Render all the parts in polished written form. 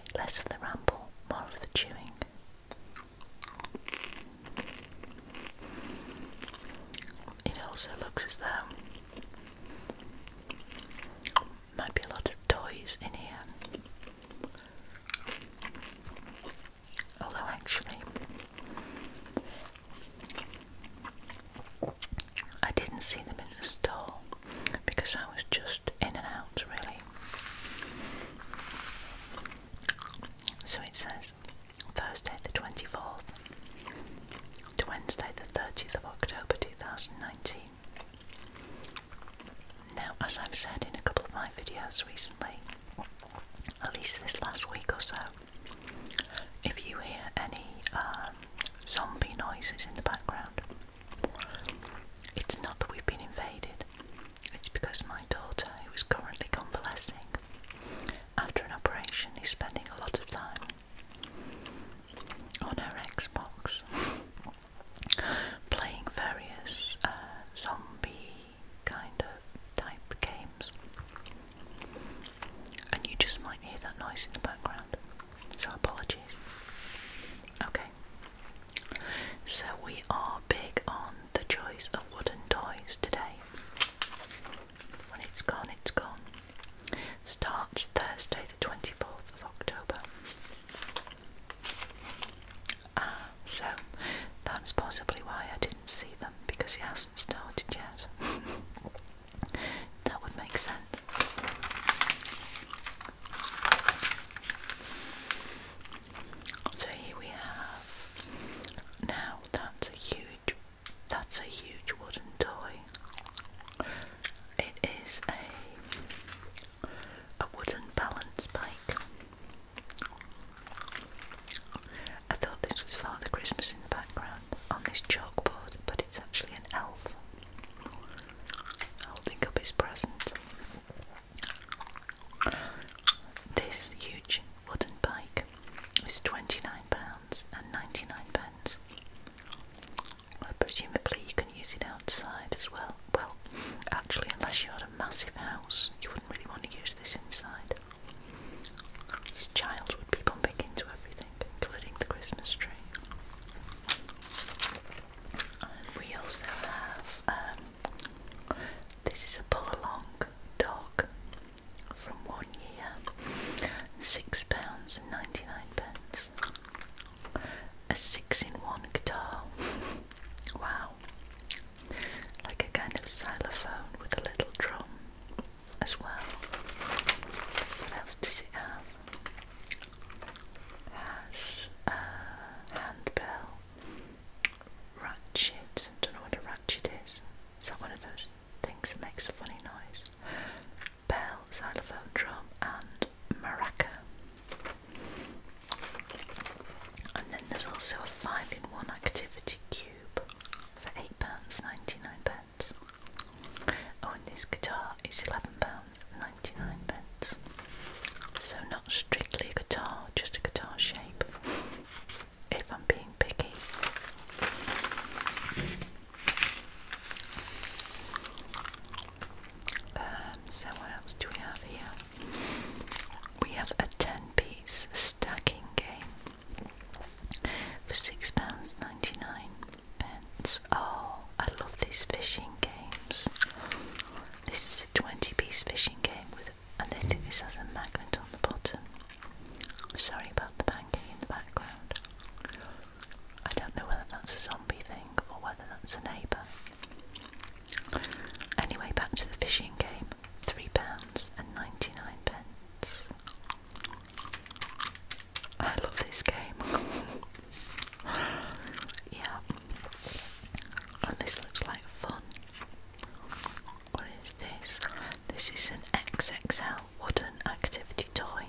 Less of the ramble, more of the chewing. It also looks as though might be a lot of toys in here. Although actually I didn't see them in the store because I was just in and out really. So it says Thursday the 24th to Wednesday the 30th of October 2019. Now, as I've said in a couple of my videos recently, at least this last week or so, if you hear any zombie noises in the background, it's not that we've been invaded, it's because my daughter, who is currently convalescing after an operation, is spending a lot of time on her Xbox playing various zombie kind of type games, and you just might hear that noise in the background, so apologies. Okay, so we are big on the joys of wooden toys today. When it's gone, it's gone. Starts Thursday the 24th of October. So that's possibly why I didn't see them, because it hasn't started yet. That would make sense. So here we have, now that's a huge wooden toy. It is a wooden balance bike. I thought this was Father Christmas in the background on this chalkboard, but it's actually an elf holding up his present. This huge wooden bike is £29.99. Presumably you can use it outside as well. Well, actually, unless you had a massive house, you wouldn't really want to use this inside. This child would be bumping into everything, including the Christmas tree. And we also have, this is a pull-along dog from 1 year, £6.99. A 6-in-1 guitar. Wow. Like a kind of xylophone with a little drum as well. What else does it have? Has a handbell, ratchet. Don't know what a ratchet is. Is that one of those things that makes a funny noise? Bell, xylophone, drum, and maraca. And then there's also a 5-in-1 activity cube for £8.99. Oh, and this guitar is £11.99. So not strictly a guitar, just a guitar shape, if I'm being picky. So what else do we have here? We have a 10-piece stacking game for £6.99. Oh, I love these fishing games. This is a 20-piece fishing game with, and I think this has a magnet on the bottom. Sorry about the banging in the background. I don't know whether that's a zombie thing or whether that's a neighbour. Anyway, back to the fishing game. £3.99. I love this game. Yeah. And this looks like fun. What is this? This is an XXL wooden activity toy.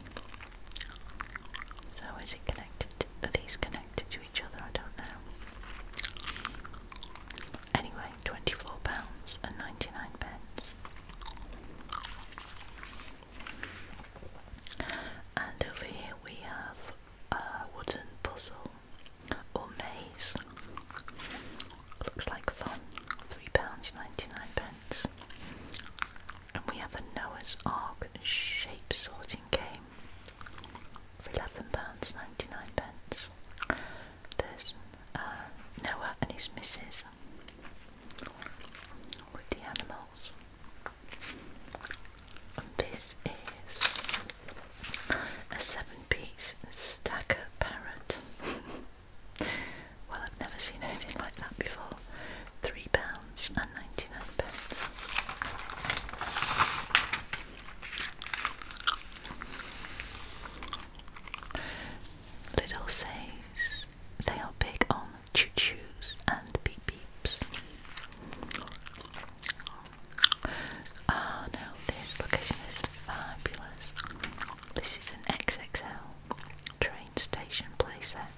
So is it connected? Are these connected to each other? I don't know. Anyway, £24.99. And over here we have a wooden puzzle or maze. Looks like fun. £3.99. And we have a Noah's Ark shape sorting game for £11. station playset,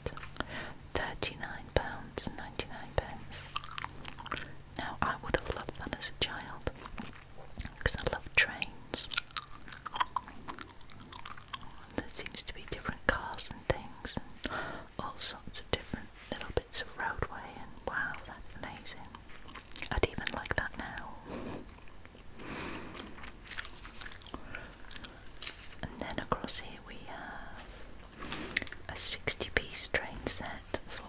£39.99. Now, I would have loved that as a child because I love trains. There seems to be different cars and things and all sorts of different little bits of roadway, and wow, that's amazing. I'd even like that now. And then across here we have a 60-piece train set for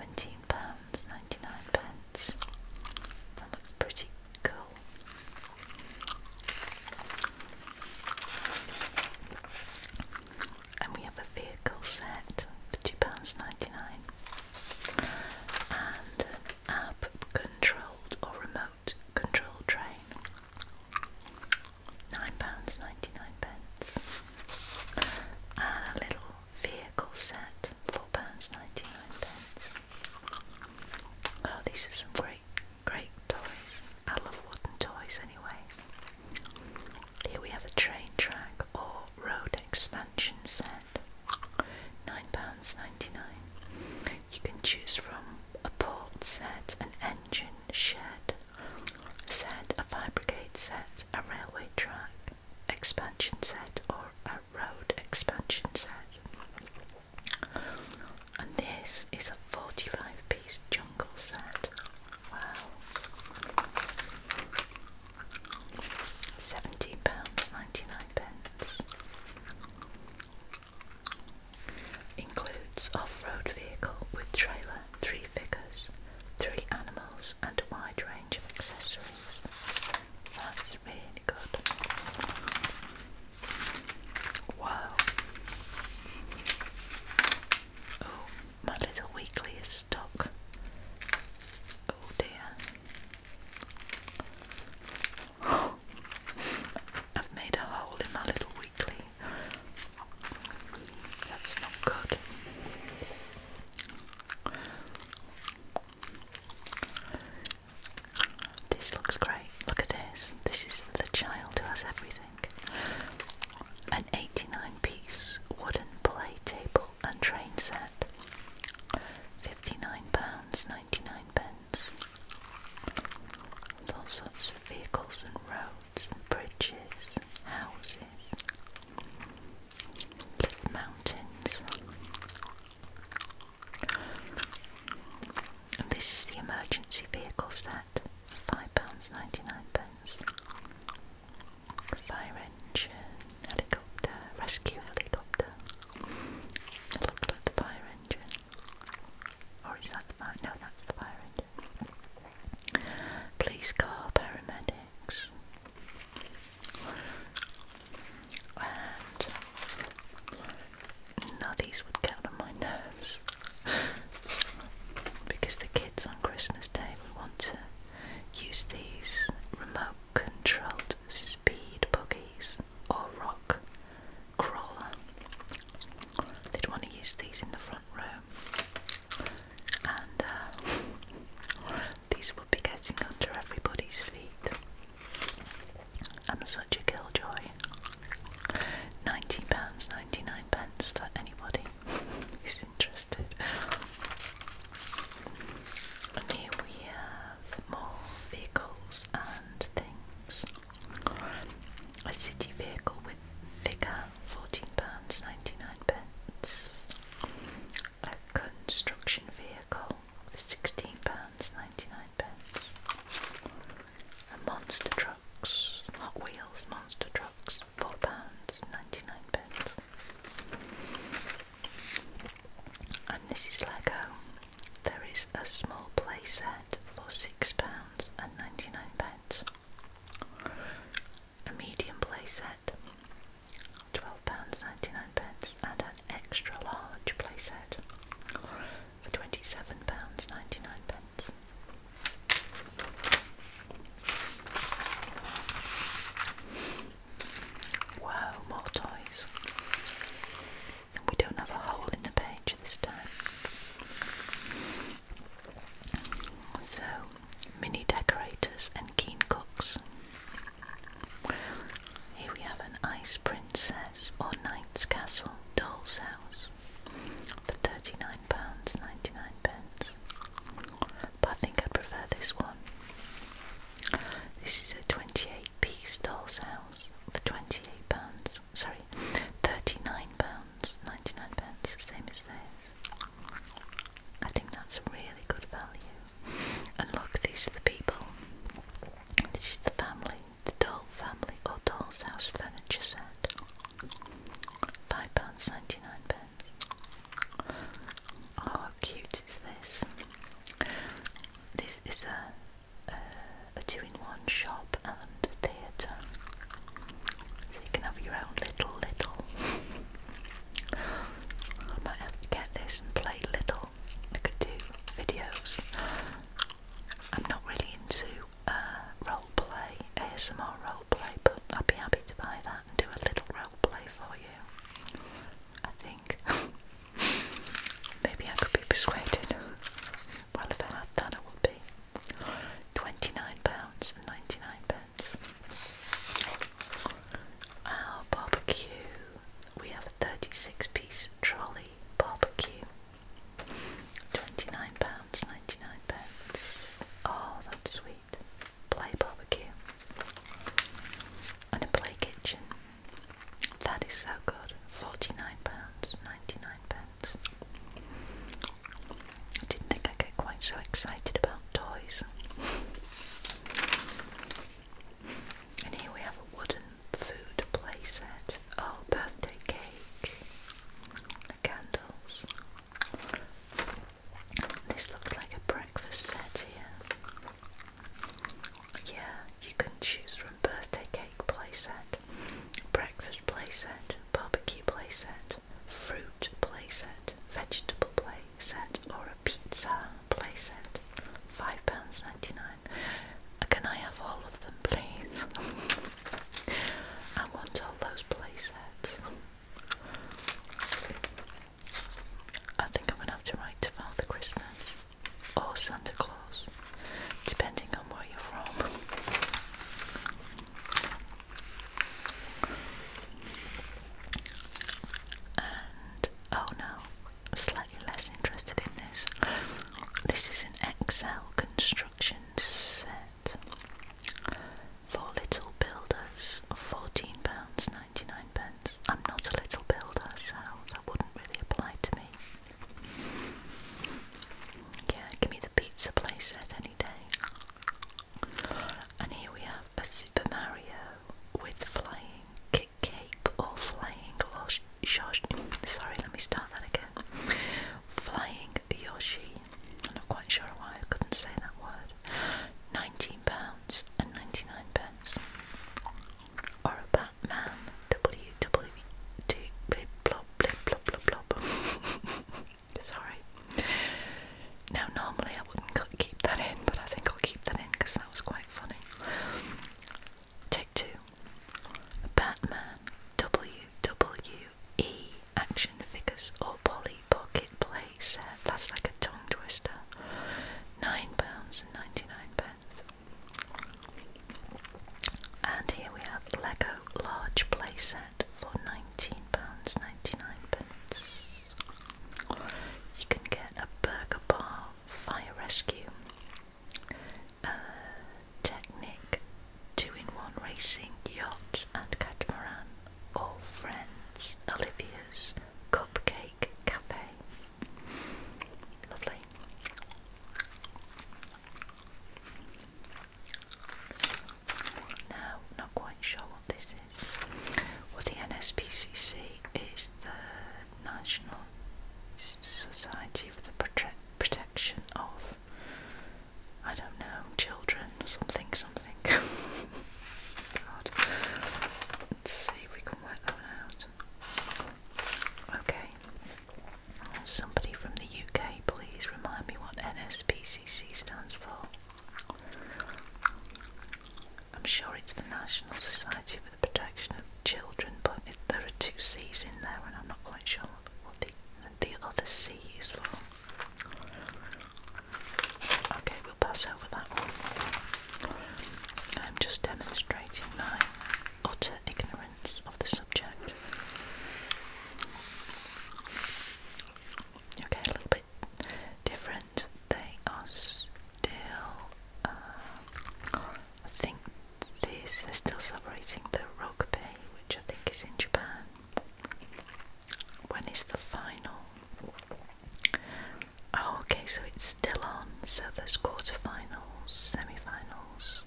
£17.99. That looks pretty cool. And we have a vehicle set for £2.99 and an app-controlled or remote-controlled train, £9.99, and a little vehicle set, £4.99. Oh, these are some great toys. I love wooden toys anyway. Here we have a train track or road expansion set, £9.99. You can choose from a port set, an engine shed set, a fire brigade set, a railway track expansion set, or a road expansion set. And this is a 45-piece jungle set. Wow. £17.99. Includes off-road vehicle with trailer, 3 figures, 3 animals, and a wide range of accessories. That's really good. Wow. Oh, my Lidl Weekly is stuck. Oh dear. I've made a hole in my Lidl Weekly. That's not good. This looks great. Look at this. This is for the child who has everything. An 89-piece wooden play table and train set, £59.99. With all sorts of vehicles and roads and bridges, houses, little mountains. And this is the emergency vehicle set, £5.99. Fire engine, helicopter, rescue helicopter. It looks like the fire engine. Or is that the fire? No, that's the fire engine. Police car, paramedics. And now these would get on my nerves. Because the kids on Christmas Day would want to vegetable play set or a pizza play set, £5.99. Can I have all of them, please? I want all those play sets. I think I'm going to have to write to Father Christmas or Santa Claus, depending on where you're from. And, oh no, slightly less interested in this. This is an XL construction set for little builders, £14.99. I'm not a little builder, so that wouldn't really apply to me. Yeah, give me the pizza playset any day. And here we have a Super Mario with flying cape or flying sorry, let me start that again. Flying Yoshi. I'm not quite sure why I couldn't say that word. £19.99. Or a Batman WWD blop blip blop blop blop. Sorry. Now normally I wouldn't keep that in, but I think I'll keep that in because that was quite funny. Take two. Batman WWE action figures or Polly Pocket play set. That's like a tongue twister. £9.99. And here we have Lego large play set for £19.99. You can get a burger bar fire rescue, Technic 2-in-1 racing yacht and catamaran, or Friends Olivia's Cupcake Cafe. Lovely. Now, not quite sure what this is. Well, the NSPCC is the National Society for the Protection of, I don't know, children, something. God. Let's see if we can work that one out. Okay. Somebody from the UK, please remind me what NSPCC stands for. I'm sure it's the National Society for the Protection of Children, but there are two C's in there and I'm not quite sure what the other C is for. Okay, we'll pass over that one. I'm just demonstrating my utter ignorance of the subject. Okay, a little bit different. They are still, I think they're still celebrating the rugby, which I think is in Japan. When is the final? Oh, okay, so it's still on. So there's quarterfinals, semi-finals,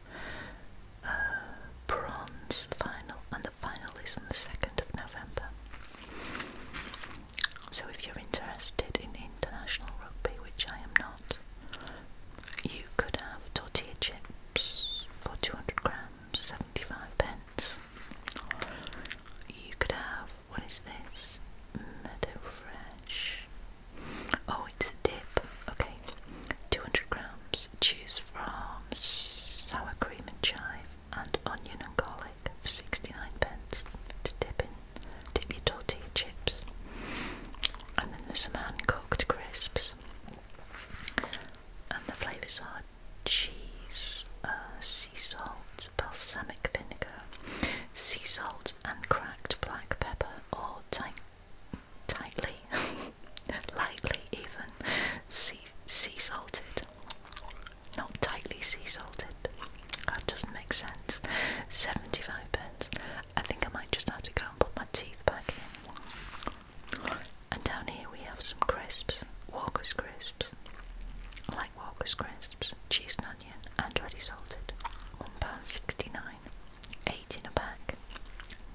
bronze final, and the final is on the 2nd of November. So if you're interested in international rugby, which I am not, you could have tortilla chips for 200 grams, 75p. You could have, what is this? Meadow Fresh. Oh, it's a dip. Okay, 200 grams. Choose from sour cream and chive and onion and garlic for 69p to dip your tortilla chips. And then there's some hand-cooked crisps. And the flavours are cheese, sea salt, balsamic vinegar, sea salt and cracked black pepper, or lightly even, sea salted. Not tightly sea salted. That doesn't make sense. 75p. I think I might just have to go and put my teeth back in. And down here we have some crisps. Walker's crisps. I like Walker's crisps. Cheese and onion and ready salted. £1.69. 8 in a pack.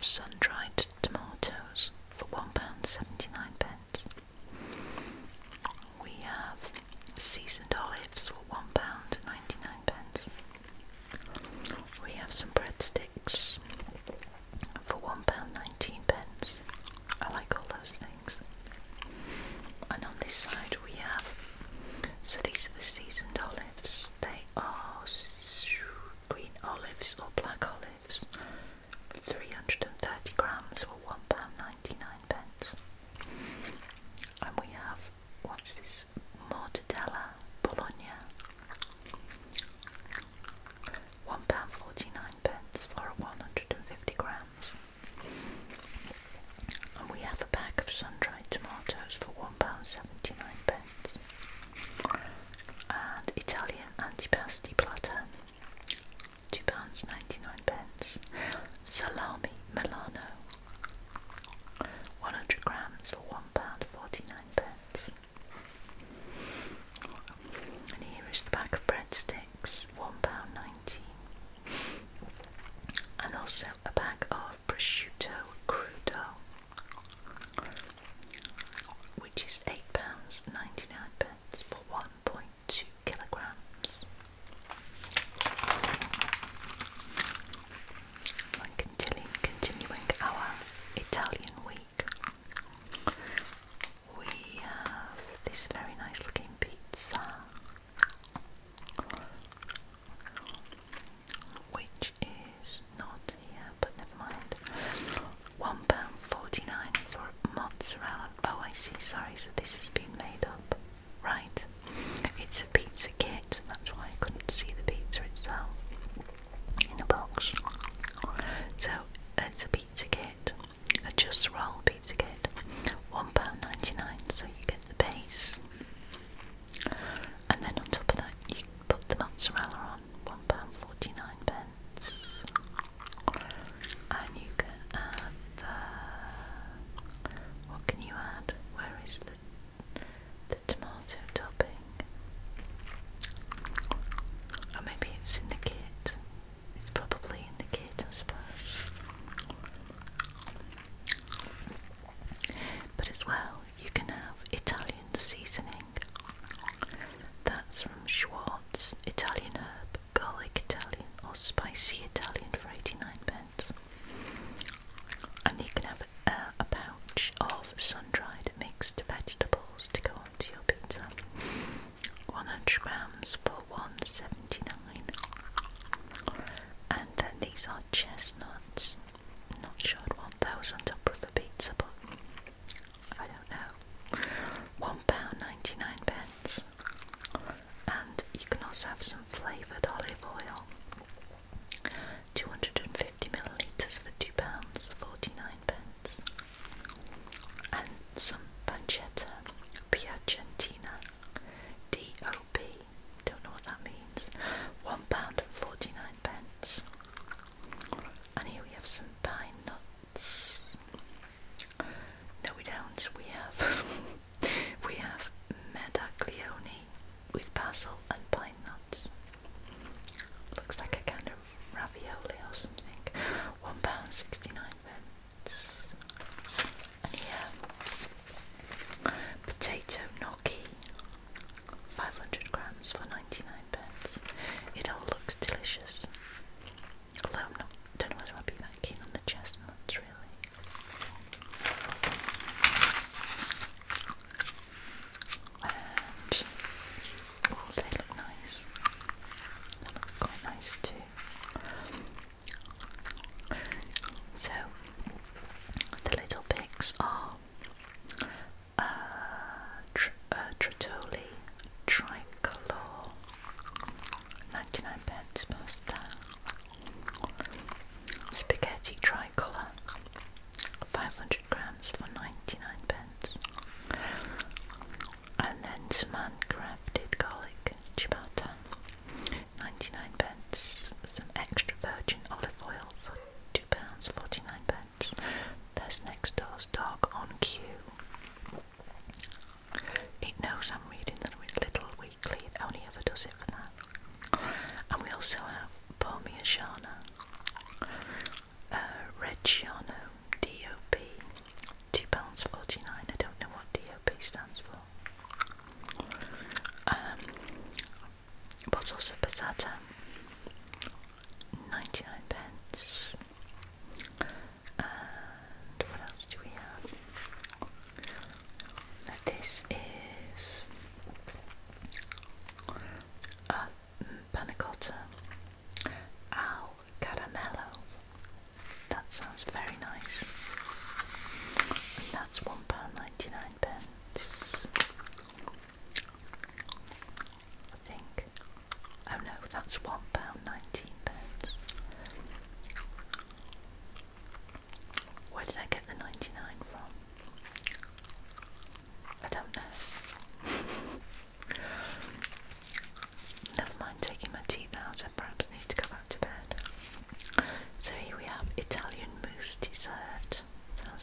sun-dried tomatoes for £1.79. We have seasoned olives for £1.99. We have some breadsticks for £1.19. I like all those things. And on this side we have, so these are the seasoned olives. They are green olives or black olives, 330 grams for £1.99. And we have, what's this, mortadella bologna, £1.49 for 150 grams. And we have a bag of sun-dried tomatoes for £1.79. And Italian antipasti platter, £2.99. Salami Milano, 100 grams for £1.49. And here is the bag of breadsticks, £1.19. And also a bag of prosciutto crudo, which is £8.99 for 1.2 kilograms. And continuing our Italian week, we have this very nice looking pizza, which is not here, but never mind. £1.49 for mozzarella. Oh, I see, sorry, so this has been made up. Right, it's a pizza kit, that's why I couldn't see the pizza itself in a box. So it's a pizza kit, a just roll pizza kit, £1.99, so you get the base, and then on top of that you put the mozzarella on, £1.49. And you can add what can you add? Where is the tomato topping? Or maybe it's in the kit. It's probably in the kit, I suppose.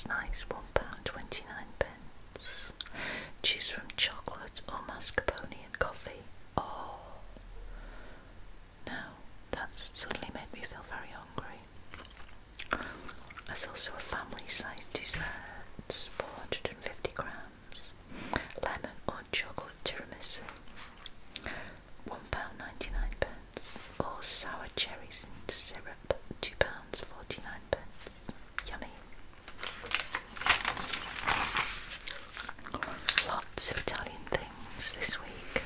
that's nice. £1.29. Choose from chocolate or mascarpone and coffee. Oh no, that's suddenly made me feel very hungry. There's also a family size dessert, 450 grams, lemon or chocolate tiramisu, £1.99, or sour cherries into syrup, £2.49. Yummy. Lots of Italian things this week.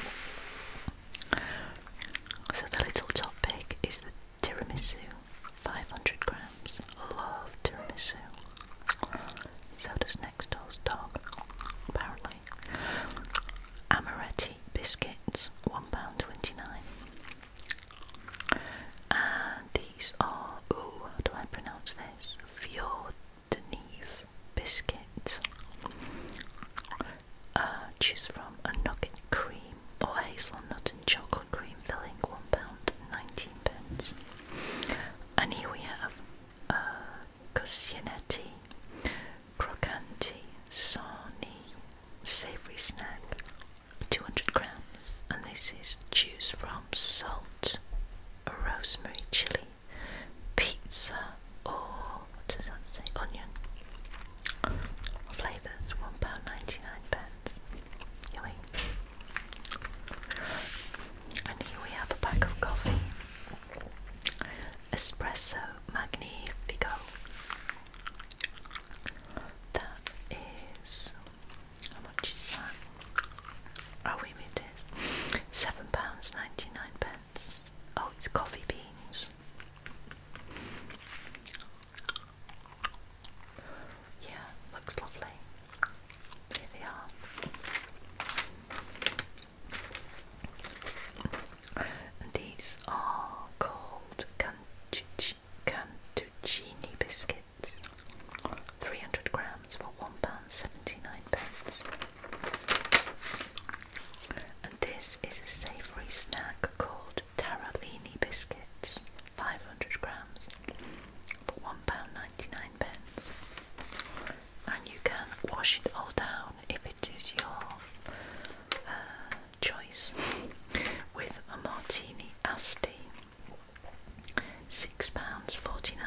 So the little top pick is the tiramisu, 500 grams. Love tiramisu. So does next door's dog, apparently. Amaretti biscuits, £1.29. And these are, how do I pronounce this? Fior de Neve biscuits. Choose from a nugget cream or hazelnut and chocolate cream filling, £1.19. And here we have cuscinetti, crocanti, sarni, savoury snack, 200 grams, and this is choose from salt, rosemary, chili, pizza, or what does that say? Onion. Flavours, £1.99. Yummy. And here we have a pack of coffee. Espresso Magnifico. That is, how much is that? Oh, wait a minute, it is £7.99. Oh, it's coffee beans. Yeah, looks lovely. Here they are. And these are called cantuccini biscuits, 300 grams for £1.79. And this is a savoury snack called taralini biscuits, 500 grams for £1.99. And you can wash it all down if it is your choice with a martini asti, £6.49.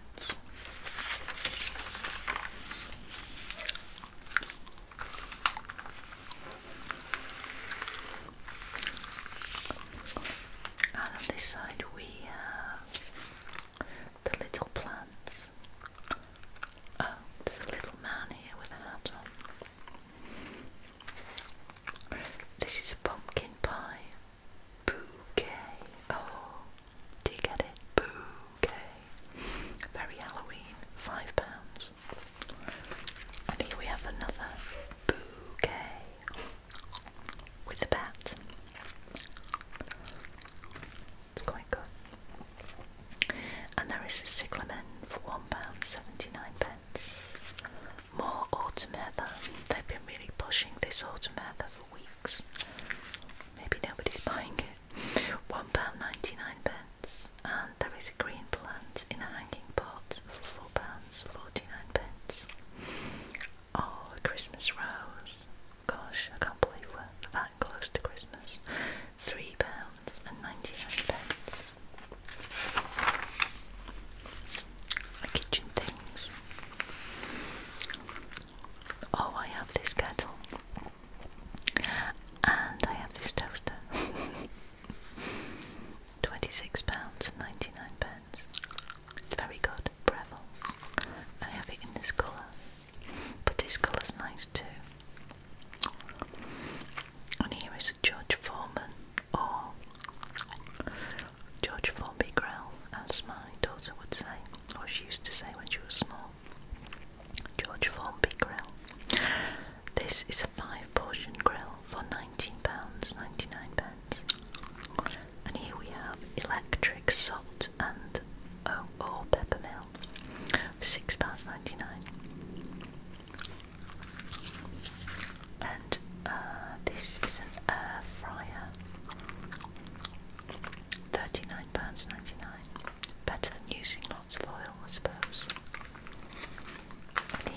And on this side we have the little plants. Oh, there's a little man here with a hat on. This is a pumpkin pie bouquet. Oh, do you get it? Bouquet. Very Halloween, £5. And here we have another bouquet with a bat. It's quite good. And there is a cyclamen for £1.79. More autumn heather. They've been really pushing this autumn heather for weeks. Maybe nobody's buying it. £1.99. And there is a green plant in a hanging pot for £4.49. Oh, a Christmas rose. Gosh, I can't believe we're that close to Christmas. £3.99. Kitchen things. Oh, I have this kettle. And I have this toaster. £26.99. It's very good, Breville. I have it in this colour. But this colour's nice too. And here is a George Foreman, or George Formby grill, as my daughter would say, or she used to say when she was small. George Formby grill. This is a 5-portion grill for £19.99. And here we have electric salt and or peppermill, £6.99. And this is an air fryer, £39.99. Better than using lots of oil, I suppose. And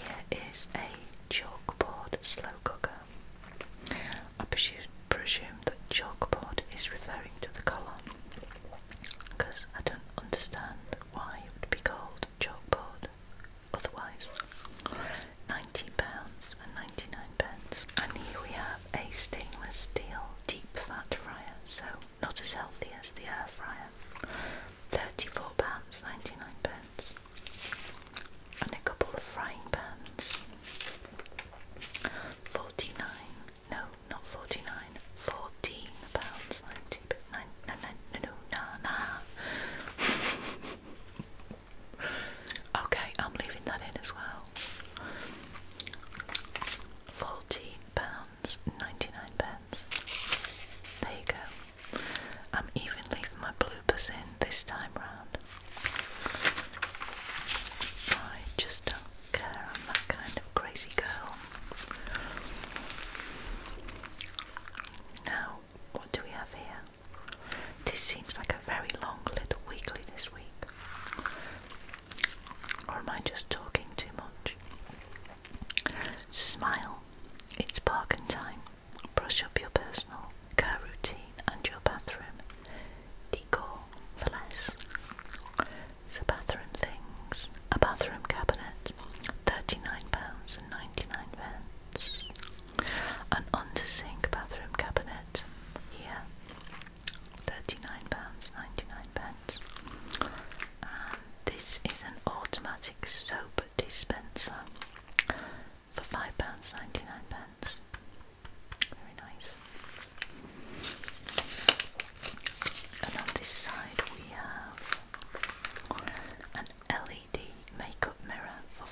am I just talking too much? Smile. It's bargain time. Brush up your personal care routine and your bathroom decor for less. So bathroom things. A bathroom cabinet, £39.99. An under-sink bathroom cabinet, here, £39.99. This is an automatic soap dispenser for £5.99. Very nice. And on this side we have an LED makeup mirror for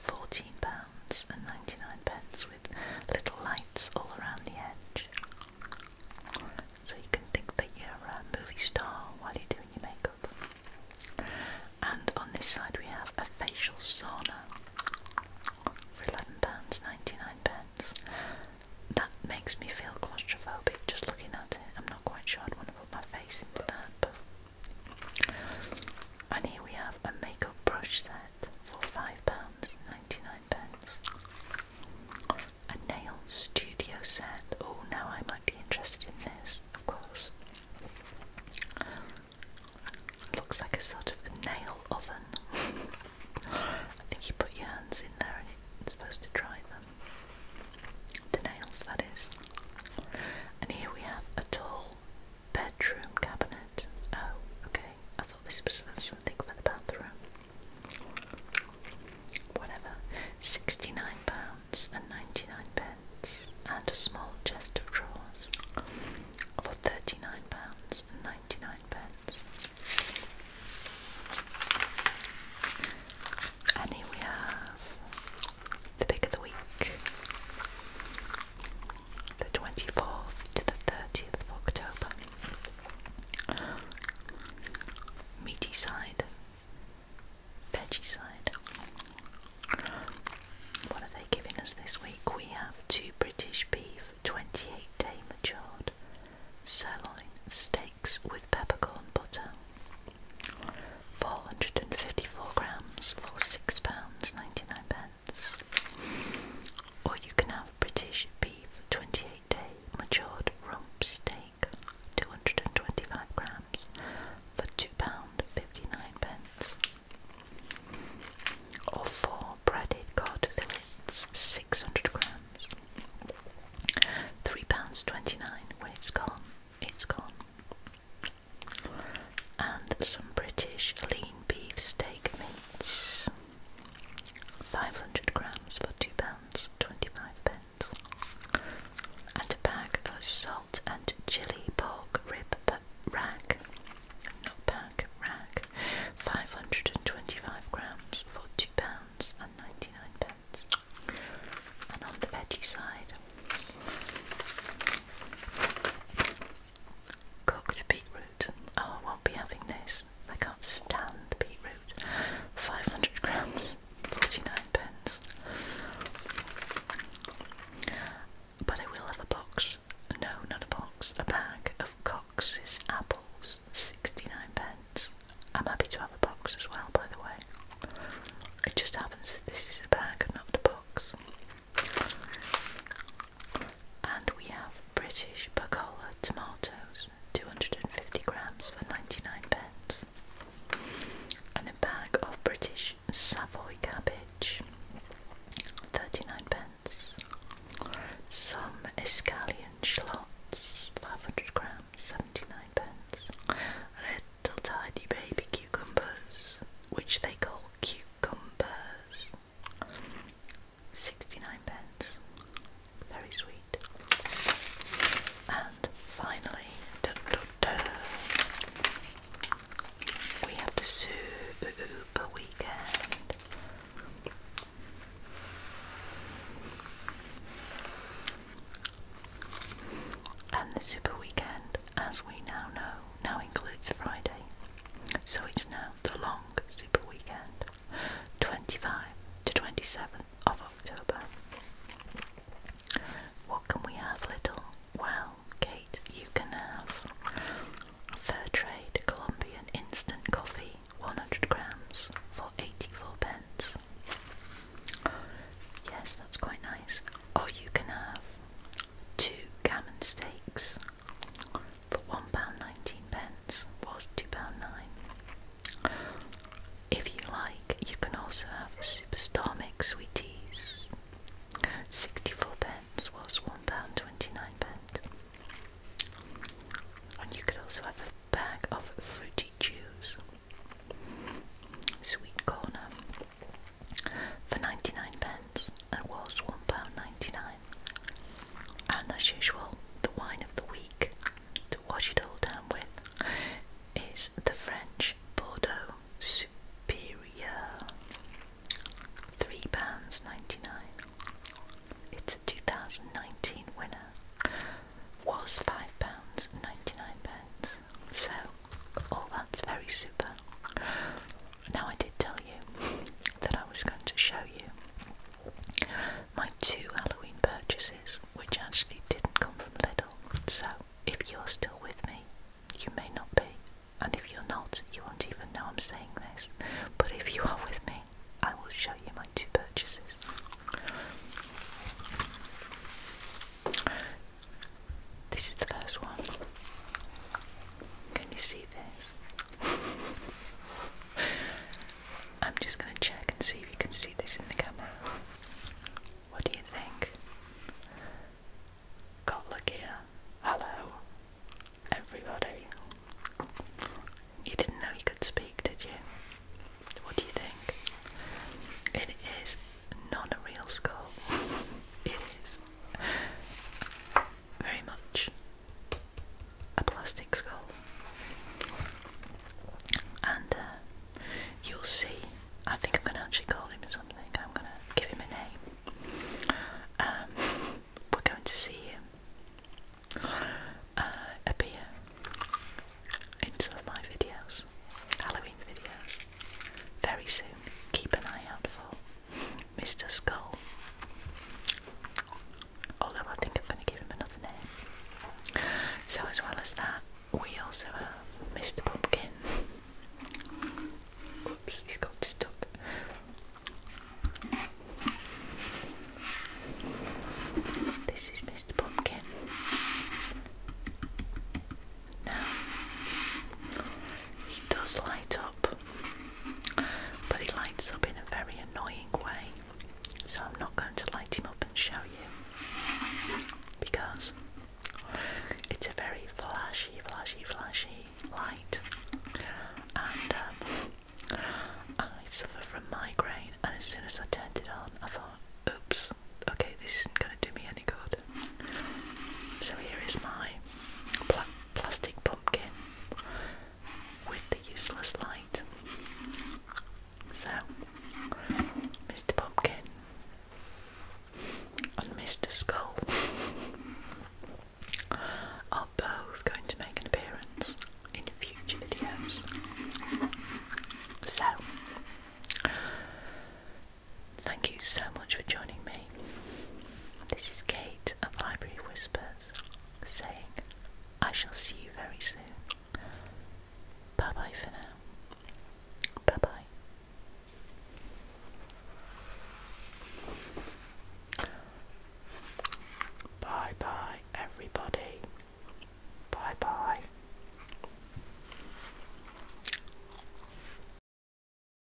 £14.99 with little lights all around the edge. So you can think that you're a movie star while you're doing your makeup. And on this side we have a facial sauna for £11.99. That makes me feel claustrophobic just looking at it. I'm not quite sure I'd want to put my face into that, but... And here we have a makeup brush set for £5.99. A nail studio set. Oh, now I might be interested in this, of course. Looks like a sort of a nail oven. I think you put your hands in there and it's supposed to dry them. The nails, that is. And here we have a tall bedroom cabinet. Oh, okay. I thought this was something for the bathroom. Whatever. £69.99. And a small chest of drawers for £39.99. And here we have the pick of the week, the 24th to the 30th of October. Meaty side, veggie side. What are they giving us this week? We have 2 British beef 28-day matured sirloin steaks with peppercorn butter, 454 grams for £6.99. Or you can have British beef 28-day matured rump steak, 225 grams for £2.59. Or 4 breaded cod fillets, 600 grams, £3.29. When it's gone, it's gone. And some British lean beef steak mince, 500 grams for £2.25. And a bag of salt and chilli pork rib rack, not bag, rack, 525 grams for £2.99. And on the veggie side, cooked beetroot. Oh, I won't be having this. I can't stand beetroot. 500 grams, 49p. But I will have a box. No, not a box. A bag of Cox's apples, 69p. I'm happy to have a box as well, by the way. It just happens that this is a bag and not a box. And we have British Bacola tomatoes, 250 grams for 99p. And a bag of British Savoy cabbage, 39p. Some Escallion shallots, 500 grams, 79p. Little tiny baby cucumbers, which they call cucumbers, 69p. Very sweet. And finally, we have the Super Weekend. And the Super Weekend, as we now know, now includes Friday. So it's now the long Super Weekend, 25 to 27th of October. What can we have, Lidl? Well, Kate, you can have fair trade Colombian instant coffee, 100 grams for 84p. Mr. Skull. Although I think I'm going to give him another name. So as well as that, we also have Mr. Pumpkin. Oops, he's got stuck. This is Mr. Pumpkin. Now, he does light up, but he lights up in a very annoying way, so I'm not going to light him up and show you, because it's a very flashy light, and I suffer from migraine, and as soon as I turned it on I thought, oops, okay, this isn't going to do me any good. So here is my plastic pumpkin with the useless light. So Mr. Pumpkin and Mr. Skull are both going to make an appearance in future videos. So thank you so much for joining me. This is Kate of Library Whispers.